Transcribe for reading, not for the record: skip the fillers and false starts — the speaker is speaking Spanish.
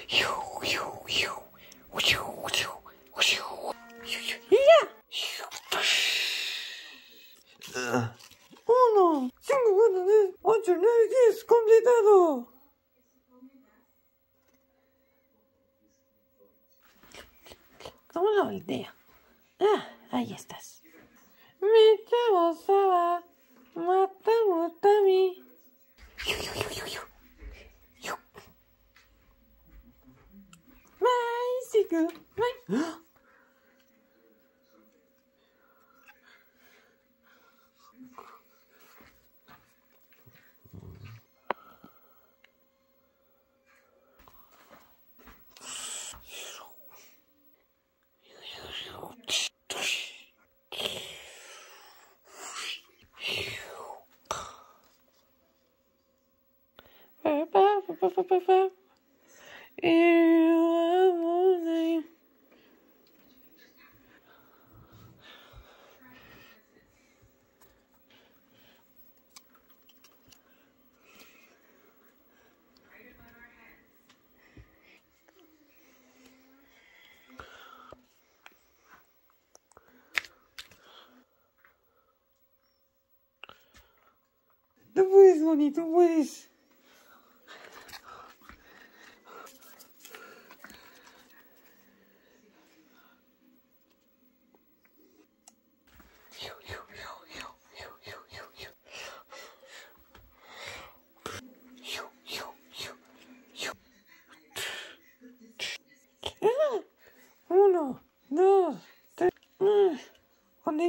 Uno, 5, 4, 3, 8, 9, 10, completado. ¿Cómo lo volteo? Ahí estás. Mi chavo Saba, Matamutami. Bicycle, bye. Tú puedes, Bonnie, tú puedes.